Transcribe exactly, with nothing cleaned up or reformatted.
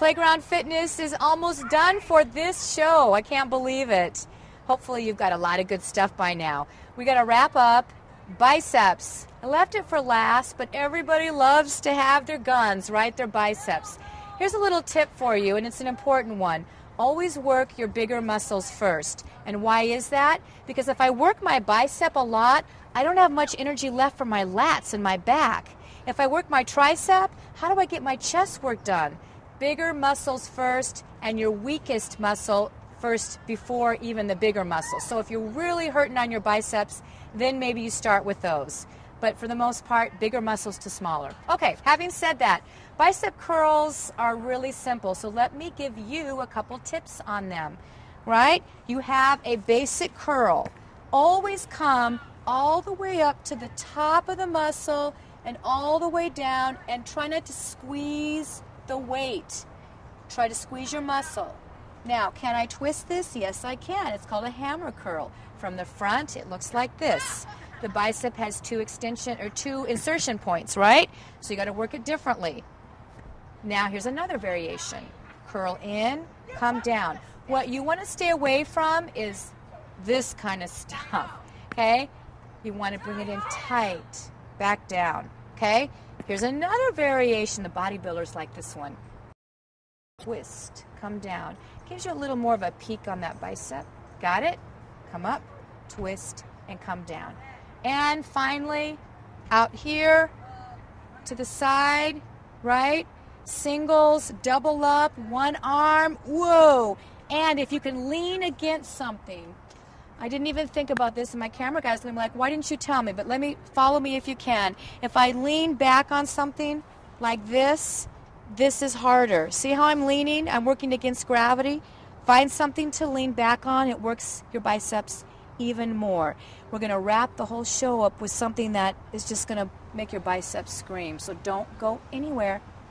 Playground Fitness is almost done for this show. I can't believe it. Hopefully you've got a lot of good stuff by now. We got to wrap up biceps. I left it for last, but everybody loves to have their guns, right? Their biceps. Here's a little tip for you, and it's an important one. Always work your bigger muscles first. And why is that? Because if I work my bicep a lot, I don't have much energy left for my lats and my back. If I work my tricep, how do I get my chest work done? Bigger muscles first, and your weakest muscle first before even the bigger muscles. So if you're really hurting on your biceps, then maybe you start with those. But for the most part, bigger muscles to smaller. Okay, having said that, bicep curls are really simple, so let me give you a couple tips on them, right? You have a basic curl. Always come all the way up to the top of the muscle and all the way down, and try not to squeeze the weight. Try to squeeze your muscle. Now, can I twist this? Yes, I can. It's called a hammer curl. From the front, it looks like this. The bicep has two extension or two insertion points, right? So you got to work it differently. Now, here's another variation. Curl in, come down. What you want to stay away from is this kind of stuff, okay? You want to bring it in tight, back down, okay? Here's another variation. The bodybuilders like this one. Twist, come down. Gives you a little more of a peak on that bicep. Got it? Come up, twist, and come down. And finally, out here to the side, right? Singles, double up, one arm, whoa. And if you can lean against something, I didn't even think about this, and my camera guy's going to be like, why didn't you tell me? But let me, follow me if you can. If I lean back on something like this, this is harder. See how I'm leaning? I'm working against gravity. Find something to lean back on. It works your biceps even more. We're going to wrap the whole show up with something that is just going to make your biceps scream. So don't go anywhere.